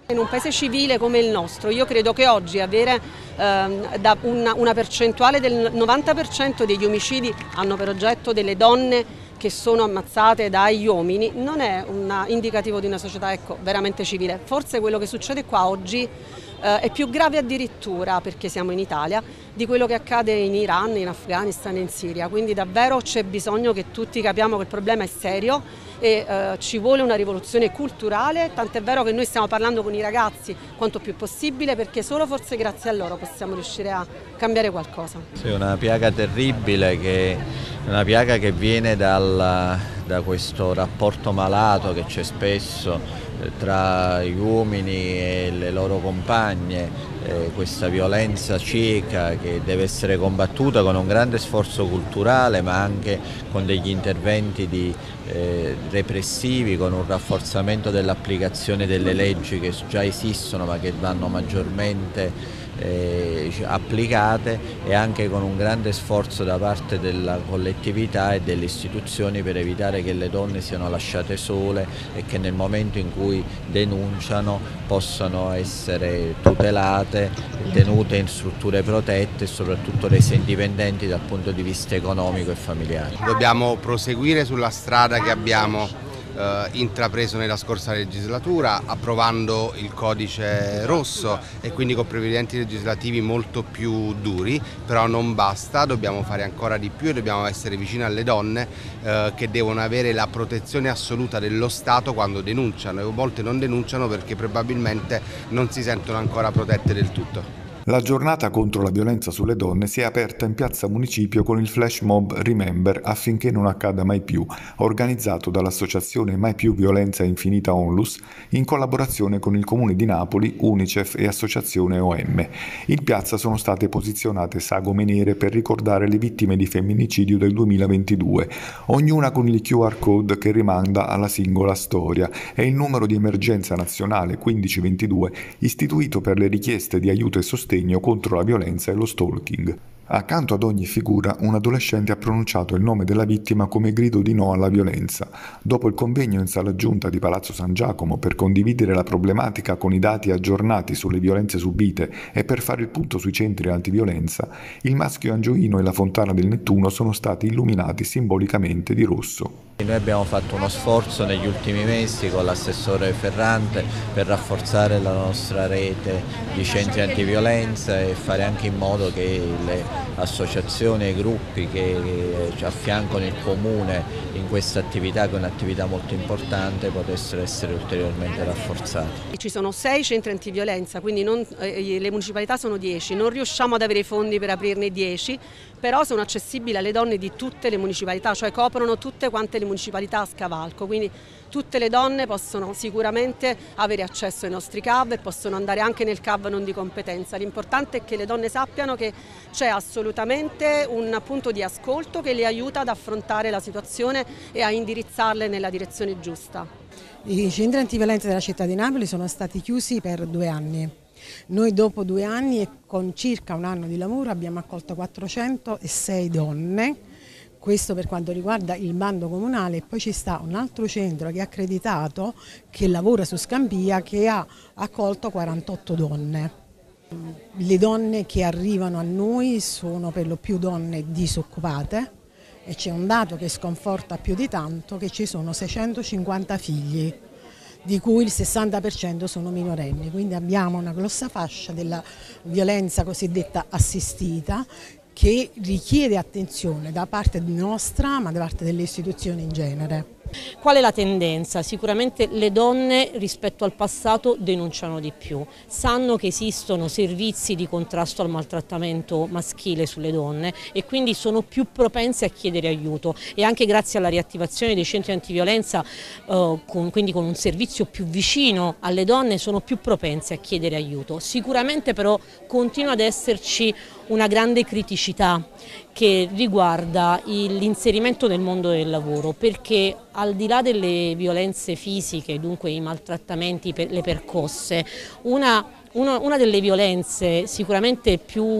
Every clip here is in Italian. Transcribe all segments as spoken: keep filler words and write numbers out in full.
In un paese civile come il nostro io credo che oggi avere ehm, da una, una percentuale del novanta per cento degli omicidi hanno per oggetto delle donne che sono ammazzate dagli uomini non è un indicativo di una società ecco, veramente civile. Forse quello che succede qua oggi eh, è più grave addirittura, perché siamo in Italia, di quello che accade in Iran, in Afghanistan e in Siria. Quindi davvero c'è bisogno che tutti capiamo che il problema è serio e eh, ci vuole una rivoluzione culturale, tant'è vero che noi stiamo parlando con i ragazzi quanto più possibile, perché solo forse grazie a loro possiamo riuscire a cambiare qualcosa. Sì, è una piaga terribile, che, una piaga che viene dal, da questo rapporto malato che c'è spesso eh, tra gli uomini e le loro compagne, eh, questa violenza cieca che deve essere combattuta con un grande sforzo culturale, ma anche con degli interventi di, eh, repressivi, con un rafforzamento dell'applicazione delle leggi che già esistono ma che vanno maggiormente Eh, applicate, e anche con un grande sforzo da parte della collettività e delle istituzioni per evitare che le donne siano lasciate sole e che nel momento in cui denunciano possano essere tutelate, tenute in strutture protette e soprattutto rese indipendenti dal punto di vista economico e familiare. Dobbiamo proseguire sulla strada che abbiamo Eh, intrapreso nella scorsa legislatura, approvando il codice rosso e quindi con provvedimenti legislativi molto più duri, però non basta, dobbiamo fare ancora di più e dobbiamo essere vicini alle donne eh, che devono avere la protezione assoluta dello Stato quando denunciano, e a volte non denunciano perché probabilmente non si sentono ancora protette del tutto. La giornata contro la violenza sulle donne si è aperta in piazza Municipio con il flash mob Remember affinché non accada mai più, organizzato dall'associazione Mai più violenza infinita Onlus in collaborazione con il Comune di Napoli, Unicef e Associazione O M. In piazza sono state posizionate sagome nere per ricordare le vittime di femminicidio del duemilaventidue, ognuna con il Q R code che rimanda alla singola storia, e il numero di emergenza nazionale quindici ventidue istituito per le richieste di aiuto e sostegno contro la violenza e lo stalking. Accanto ad ogni figura, un adolescente ha pronunciato il nome della vittima come grido di no alla violenza. Dopo il convegno in sala giunta di Palazzo San Giacomo per condividere la problematica con i dati aggiornati sulle violenze subite e per fare il punto sui centri antiviolenza, il Maschio Angioino e la Fontana del Nettuno sono stati illuminati simbolicamente di rosso. Noi abbiamo fatto uno sforzo negli ultimi mesi con l'assessore Ferrante per rafforzare la nostra rete di centri antiviolenza e fare anche in modo che le associazioni e i gruppi che affiancano il comune in questa attività, che è un'attività molto importante, potessero essere ulteriormente rafforzati. Ci sono sei centri antiviolenza, quindi non, eh, le municipalità sono dieci, non riusciamo ad avere i fondi per aprirne dieci, però sono accessibili alle donne di tutte le municipalità, cioè coprono tutte quante le municipalità a scavalco, quindi tutte le donne possono sicuramente avere accesso ai nostri C A V e possono andare anche nel C A V non di competenza. L'importante è che le donne sappiano che c'è assolutamente un punto di ascolto che le aiuta ad affrontare la situazione e a indirizzarle nella direzione giusta. I centri antiviolenza della città di Napoli sono stati chiusi per due anni. Noi dopo due anni e con circa un anno di lavoro abbiamo accolto quattrocentosei donne, questo per quanto riguarda il bando comunale, e poi ci sta un altro centro che è accreditato, che lavora su Scampia, che ha accolto quarantotto donne. Le donne che arrivano a noi sono per lo più donne disoccupate e c'è un dato che sconforta più di tanto, che ci sono seicentocinquanta figli, di cui il sessanta per cento sono minorenni, quindi abbiamo una grossa fascia della violenza cosiddetta assistita che richiede attenzione da parte nostra, ma da parte delle istituzioni in genere. Qual è la tendenza? Sicuramente le donne rispetto al passato denunciano di più, sanno che esistono servizi di contrasto al maltrattamento maschile sulle donne e quindi sono più propense a chiedere aiuto, e anche grazie alla riattivazione dei centri antiviolenza, eh, con, quindi con un servizio più vicino alle donne, sono più propense a chiedere aiuto. Sicuramente però continua ad esserci una grande criticità che riguarda l'inserimento nel mondo del lavoro, perché al di là delle violenze fisiche, dunque i maltrattamenti, le percosse, una Una, una delle violenze sicuramente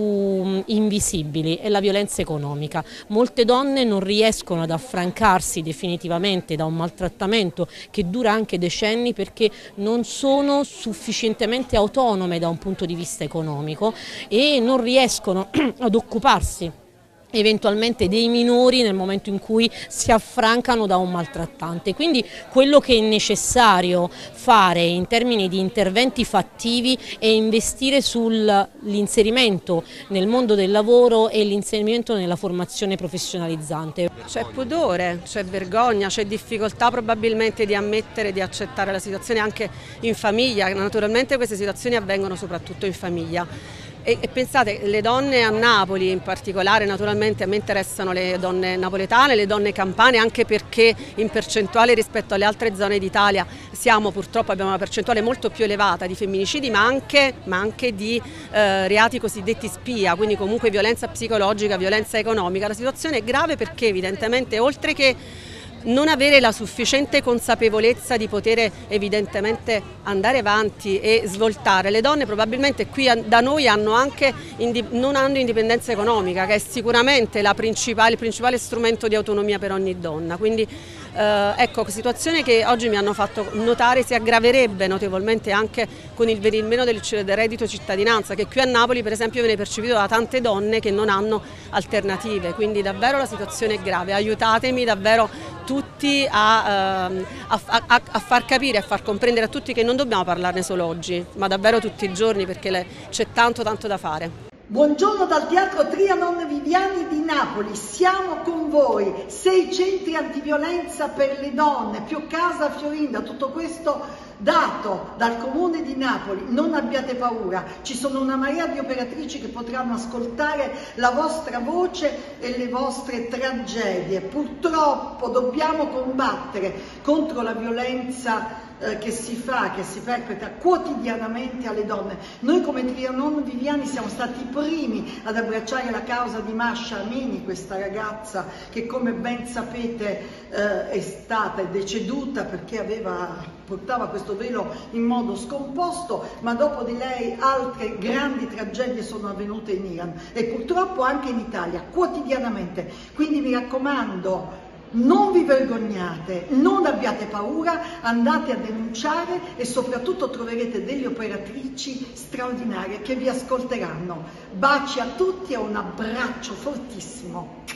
più invisibili è la violenza economica. Molte donne non riescono ad affrancarsi definitivamente da un maltrattamento che dura anche decenni perché non sono sufficientemente autonome da un punto di vista economico e non riescono ad occuparsi eventualmente dei minori nel momento in cui si affrancano da un maltrattante. Quindi quello che è necessario fare in termini di interventi fattivi è investire sull'inserimento nel mondo del lavoro e l'inserimento nella formazione professionalizzante. C'è pudore, c'è vergogna, c'è difficoltà probabilmente di ammettere, di accettare la situazione anche in famiglia. Naturalmente queste situazioni avvengono soprattutto in famiglia. E, e pensate, le donne a Napoli in particolare, naturalmente a me interessano le donne napoletane, le donne campane, anche perché in percentuale rispetto alle altre zone d'Italia siamo purtroppo, abbiamo una percentuale molto più elevata di femminicidi, ma anche, ma anche di eh, reati cosiddetti spia, quindi comunque violenza psicologica, violenza economica. La situazione è grave perché evidentemente oltre che non avere la sufficiente consapevolezza di poter evidentemente andare avanti e svoltare, le donne probabilmente qui da noi hanno anche, non hanno indipendenza economica, che è sicuramente la principale, il principale strumento di autonomia per ogni donna. Quindi eh, ecco, situazione che oggi mi hanno fatto notare si aggraverebbe notevolmente anche con il venir meno del, del reddito cittadinanza, che qui a Napoli per esempio viene percepito da tante donne che non hanno alternative. Quindi davvero la situazione è grave, aiutatemi davvero tutti a, a, a, a far capire, a far comprendere a tutti che non dobbiamo parlarne solo oggi, ma davvero tutti i giorni, perché c'è tanto tanto da fare. Buongiorno dal Teatro Trianon Viviani di Napoli, siamo con voi, sei centri antiviolenza per le donne, più Casa Fiorinda, tutto questo dato dal Comune di Napoli. Non abbiate paura, ci sono una marea di operatrici che potranno ascoltare la vostra voce e le vostre tragedie. Purtroppo dobbiamo combattere contro la violenza eh, che si fa, che si perpetra quotidianamente alle donne. Noi come Trianon Viviani siamo stati i primi ad abbracciare la causa di Masha Amini, questa ragazza che come ben sapete eh, è stata è deceduta perché aveva portava questo velo in modo scomposto, ma dopo di lei altre grandi tragedie sono avvenute in Iran e purtroppo anche in Italia, quotidianamente. Quindi mi raccomando, non vi vergognate, non abbiate paura, andate a denunciare e soprattutto troverete delle operatrici straordinarie che vi ascolteranno. Baci a tutti e un abbraccio fortissimo.